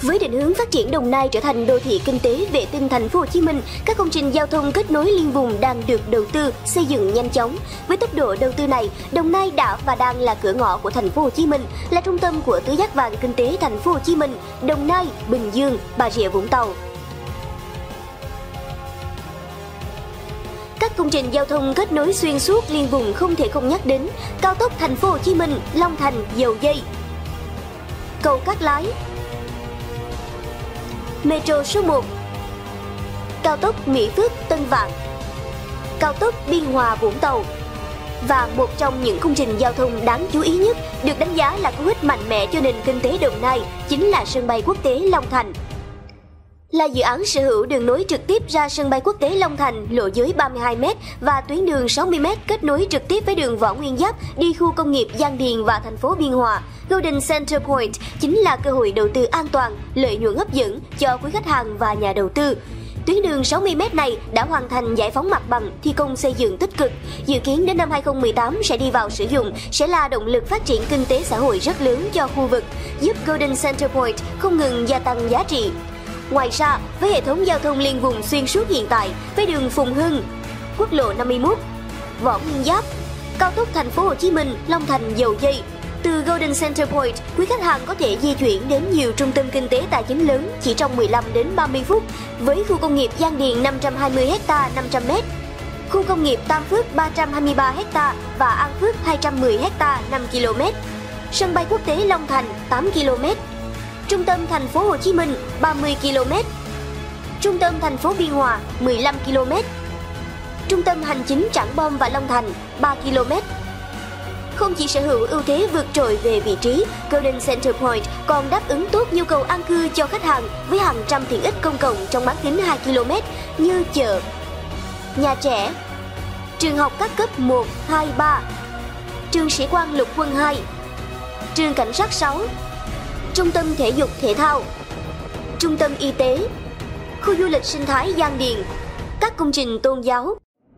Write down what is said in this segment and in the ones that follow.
Với định hướng phát triển Đồng Nai trở thành đô thị kinh tế vệ tinh thành phố Hồ Chí Minh, các công trình giao thông kết nối liên vùng đang được đầu tư xây dựng nhanh chóng. Với tốc độ đầu tư này, Đồng Nai đã và đang là cửa ngõ của thành phố Hồ Chí Minh, là trung tâm của tứ giác vàng kinh tế thành phố Hồ Chí Minh, Đồng Nai, Bình Dương, Bà Rịa Vũng Tàu. Các công trình giao thông kết nối xuyên suốt liên vùng không thể không nhắc đến: cao tốc thành phố Hồ Chí Minh, Long Thành, Dầu Giây, cầu Cát Lái, Metro số 1, cao tốc Mỹ Phước - Tân Vạn, cao tốc Biên Hòa - Vũng Tàu. Và một trong những công trình giao thông đáng chú ý nhất, được đánh giá là cú hích mạnh mẽ cho nền kinh tế Đồng Nai, chính là sân bay quốc tế Long Thành. Là dự án sở hữu đường nối trực tiếp ra sân bay quốc tế Long Thành, lộ giới 32m và tuyến đường 60m kết nối trực tiếp với đường Võ Nguyên Giáp đi khu công nghiệp Giang Điền và thành phố Biên Hòa. Golden Center Point chính là cơ hội đầu tư an toàn, lợi nhuận hấp dẫn cho quý khách hàng và nhà đầu tư. Tuyến đường 60m này đã hoàn thành giải phóng mặt bằng, thi công xây dựng tích cực. Dự kiến đến năm 2018 sẽ đi vào sử dụng, sẽ là động lực phát triển kinh tế xã hội rất lớn cho khu vực, giúp Golden Center Point không ngừng gia tăng giá trị. Ngoài ra, với hệ thống giao thông liên vùng xuyên suốt hiện tại, với đường Phùng Hưng, quốc lộ 51, Võ Nguyên Giáp, cao tốc thành phố Hồ Chí Minh, Long Thành, Dầu Giây, từ Golden Center Point, quý khách hàng có thể di chuyển đến nhiều trung tâm kinh tế tài chính lớn chỉ trong 15 đến 30 phút, với khu công nghiệp Giang Điền 520 ha 500m, khu công nghiệp Tam Phước 323 ha và An Phước 210 ha 5 km, sân bay quốc tế Long Thành 8 km, trung tâm thành phố Hồ Chí Minh 30 km, trung tâm thành phố Biên Hòa 15 km, trung tâm hành chính Trảng Bom và Long Thành 3 km. Không chỉ sở hữu ưu thế vượt trội về vị trí, Golden Center Point còn đáp ứng tốt nhu cầu an cư cho khách hàng với hàng trăm tiện ích công cộng trong bán kính 2 km như chợ, nhà trẻ, trường học các cấp 1, 2, 3, trường sĩ quan lục quân 2, trường cảnh sát 6, trung tâm thể dục thể thao, trung tâm y tế, khu du lịch sinh thái Giang Điền, các công trình tôn giáo.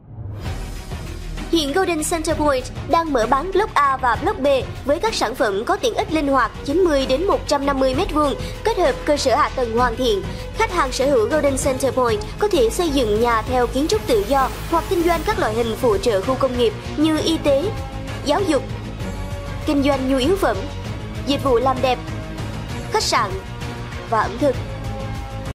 Hiện Golden Center Point đang mở bán Block A và Block B với các sản phẩm có tiện ích linh hoạt 90 đến 150 m2, kết hợp cơ sở hạ tầng hoàn thiện. Khách hàng sở hữu Golden Center Point có thể xây dựng nhà theo kiến trúc tự do hoặc kinh doanh các loại hình phụ trợ khu công nghiệp như y tế, giáo dục, kinh doanh nhu yếu phẩm, dịch vụ làm đẹp, khách sạn và ẩm thực.